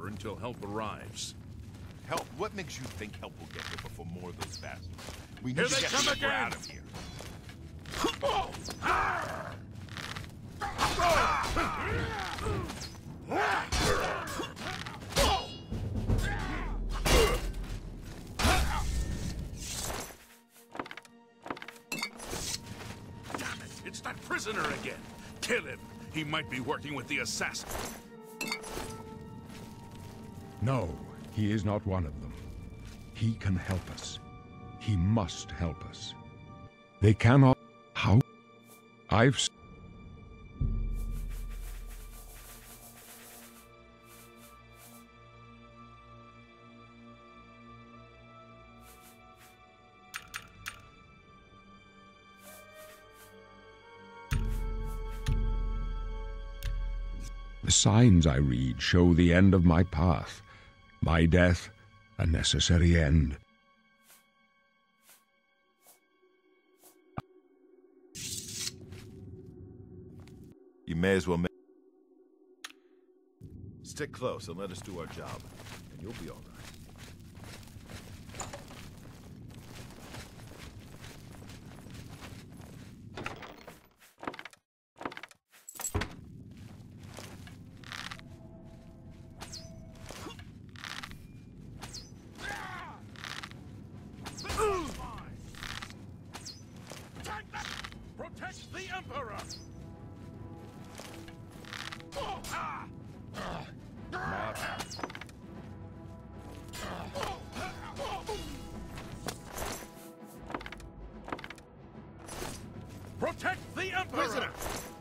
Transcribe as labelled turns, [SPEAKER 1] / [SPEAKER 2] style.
[SPEAKER 1] cover until help arrives.
[SPEAKER 2] Help? What makes you think help will get here before more of those bastards? We need
[SPEAKER 1] Here
[SPEAKER 2] to
[SPEAKER 1] they
[SPEAKER 2] get
[SPEAKER 1] come
[SPEAKER 2] the
[SPEAKER 1] again!
[SPEAKER 2] out of here.
[SPEAKER 1] Damn it! It's that prisoner again! Kill him! He might be working with the assassin.
[SPEAKER 3] No, he is not one of them. He can help us. He must help us. They cannot... How? The signs I read show the end of my path. My death, a necessary end.
[SPEAKER 2] You may as well stick close and let us do our job, and you'll be all right.
[SPEAKER 1] Protect the Emperor! Protect the Emperor!
[SPEAKER 2] Prisoner!